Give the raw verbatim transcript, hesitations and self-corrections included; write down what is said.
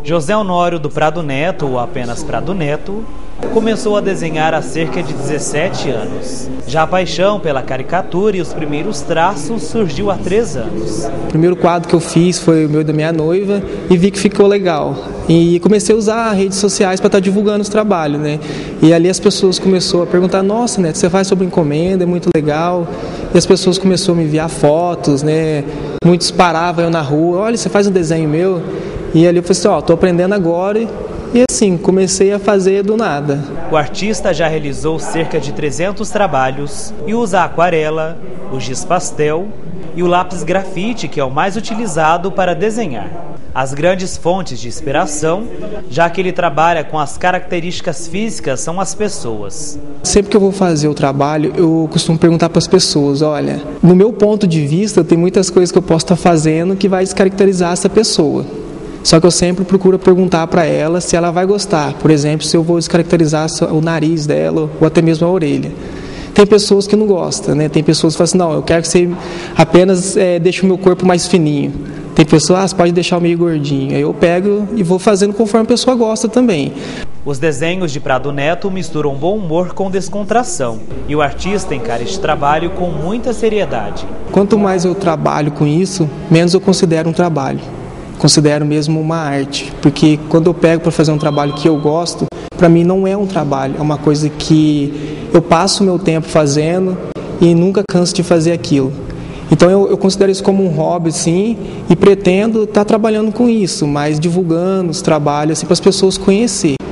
José Honório do Prado Neto, ou apenas Prado Neto, começou a desenhar há cerca de dezessete anos. Já a paixão pela caricatura e os primeiros traços surgiu há três anos. O primeiro quadro que eu fiz foi o meu e da minha noiva e vi que ficou legal. E comecei a usar redes sociais para estar divulgando os trabalhos, né? E ali as pessoas começaram a perguntar: nossa, Neto, você faz sobre encomenda, é muito legal. E as pessoas começaram a me enviar fotos, né? Muitos paravam eu na rua: olha, você faz um desenho meu. E ali eu falei assim: ó, estou aprendendo agora. E assim, comecei a fazer do nada. O artista já realizou cerca de trezentos trabalhos e usa a aquarela, o giz pastel e o lápis grafite, que é o mais utilizado para desenhar. As grandes fontes de inspiração, já que ele trabalha com as características físicas, são as pessoas. Sempre que eu vou fazer o trabalho, eu costumo perguntar para as pessoas: olha, no meu ponto de vista, tem muitas coisas que eu posso estar fazendo que vai descaracterizar essa pessoa. Só que eu sempre procuro perguntar para ela se ela vai gostar. Por exemplo, se eu vou descaracterizar o nariz dela ou até mesmo a orelha. Tem pessoas que não gostam, né? Tem pessoas que falam assim: não, eu quero que você apenas é, deixe o meu corpo mais fininho. Tem pessoas: ah, você pode deixar o meio gordinho. Aí eu pego e vou fazendo conforme a pessoa gosta também. Os desenhos de Prado Neto misturam bom humor com descontração. E o artista encara este trabalho com muita seriedade. Quanto mais eu trabalho com isso, menos eu considero um trabalho. Considero mesmo uma arte, porque quando eu pego para fazer um trabalho que eu gosto, para mim não é um trabalho, é uma coisa que eu passo o meu tempo fazendo e nunca canso de fazer aquilo. Então eu, eu considero isso como um hobby, sim, e pretendo estar trabalhando com isso, mas divulgando os trabalhos assim, para as pessoas conhecerem.